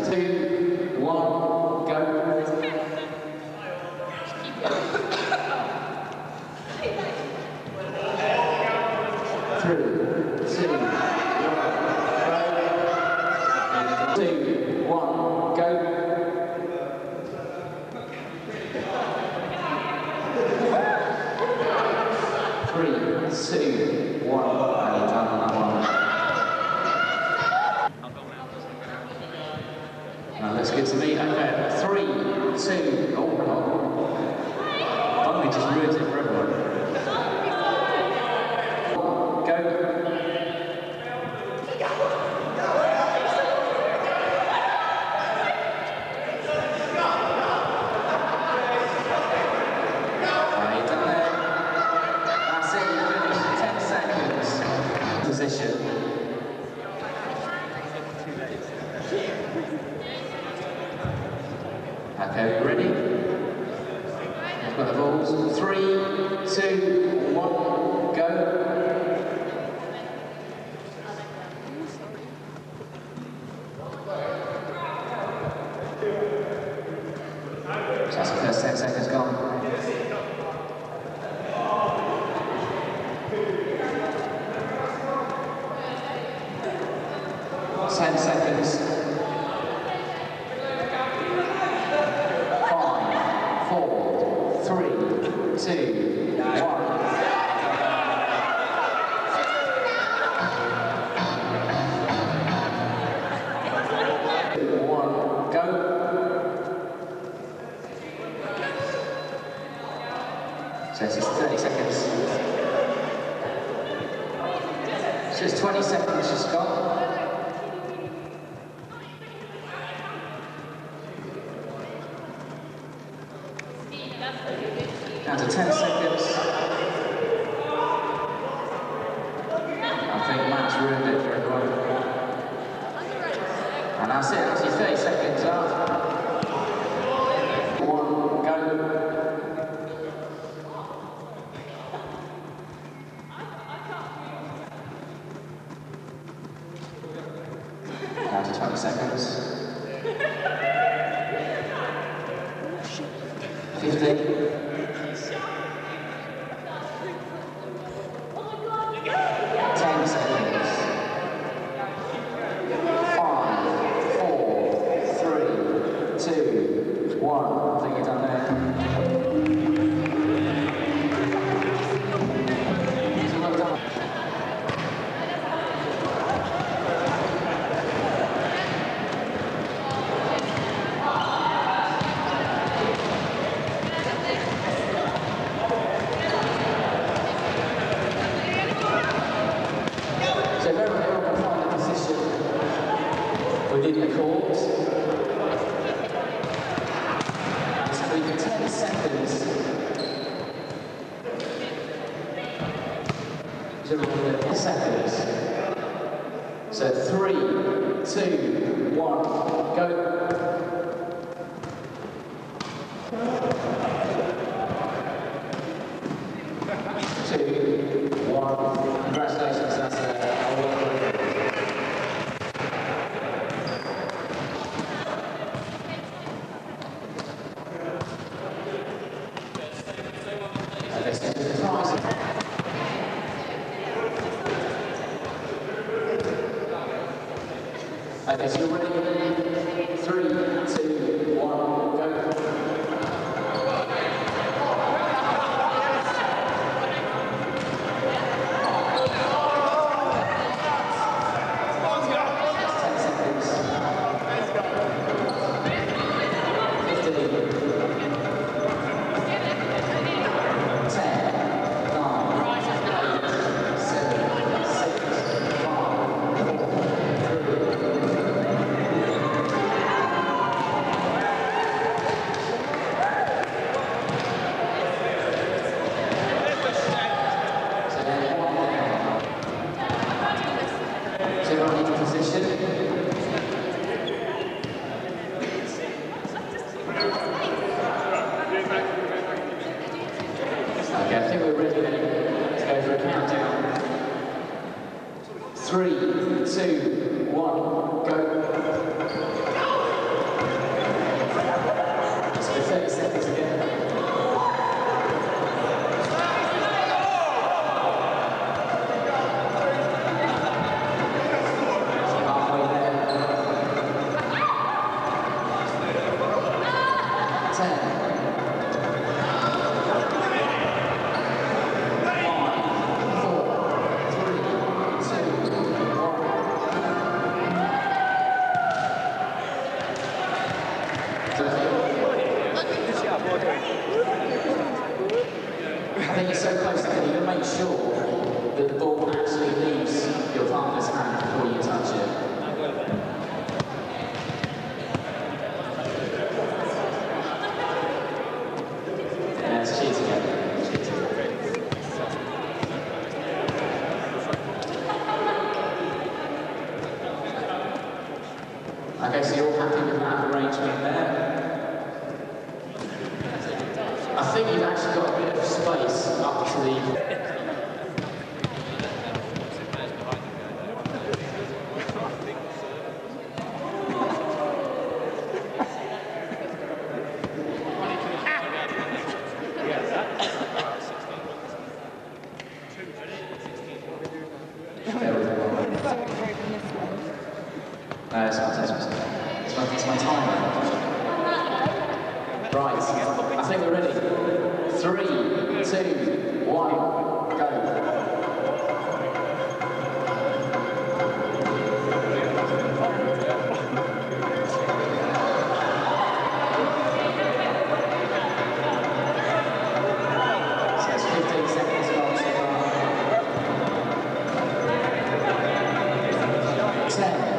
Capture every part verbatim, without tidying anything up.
two, one, go. Three, two, one, go. Two, one, go. Three, two, one, and done on that one. Now let's get to me. Okay, three, two, oh, oh. I think we just ruined it for everyone. Go. Position. Okay, ready? We've got the balls. Three, two, one, go. So that's the first ten seconds gone. Ten seconds. Five, four, three, two, one. One, go. So this is thirty seconds. So it's twenty seconds just gone. Down to ten seconds. I think Matt's ruined it for everyone. And that's it, that's your thirty seconds up. One, go. Down to twenty seconds. fifteen. ten seconds. five, four, three, two, one. I think you're done there. So well done. So very well on final position within the court. It's going to be ten seconds. So we're going to ten seconds. So three, two, one, go. Two, one. Congratulations, that's a okay, so you're ready? Three, two, one, go. Three, two, one, go. When you're so close to it, you can make sure that the ball actually leaves your partner's hand before you touch it. Yeah, let's cheers again. Cheers again. Okay, so you're all happy with that arrangement there? I think you've actually got a bit of space up to the... No, it's my test. It's my, it's my timer. Right, I think we're ready. Three, two, one, go. So it's fifteen seconds long so far. ten.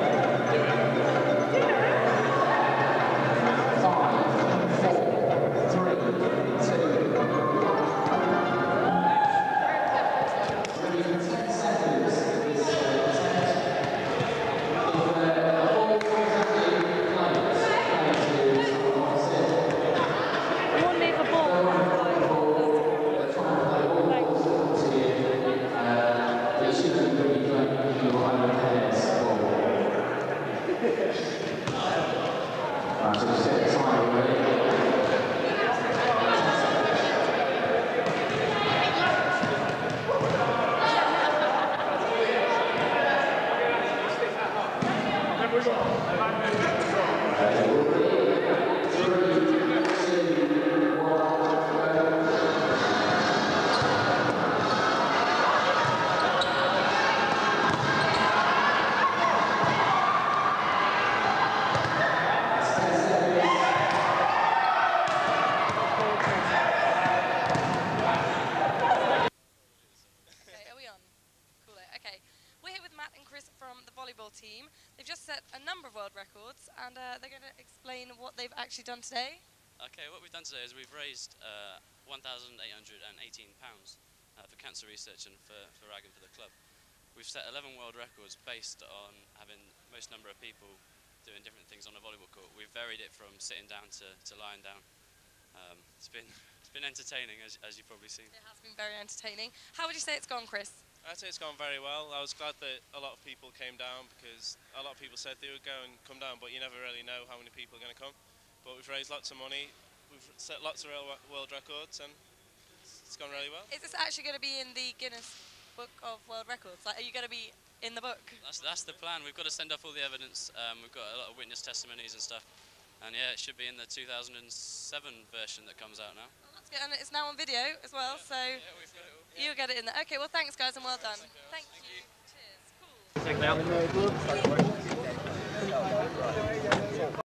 From the volleyball team. They've just set a number of world records and uh, they're going to explain what they've actually done today. Okay, what we've done today is we've raised uh, one thousand eight hundred eighteen pounds uh, for cancer research and for, for R A G and for the club. We've set eleven world records based on having most number of people doing different things on a volleyball court. We've varied it from sitting down to, to lying down. Um, it's been it's been entertaining, as, as you've probably seen. It has been very entertaining. How would you say it's gone, Chris? I'd say it's gone very well. I was glad that a lot of people came down because a lot of people said they would go and come down, but you never really know how many people are going to come. But we've raised lots of money, we've set lots of real world records, and it's gone really well. Is this actually going to be in the Guinness Book of World Records? Like, are you going to be in the book? That's, that's the plan. We've got to send off all the evidence. Um, we've got a lot of witness testimonies and stuff. And yeah, it should be in the two thousand seven version that comes out now. Oh, that's good. And it's now on video as well, Yeah. so yeah, we've got it all. Yeah. you'll get it in there. Okay, well thanks guys and well done. Thank, Thank you. you. Cheers. Cool. Take it out.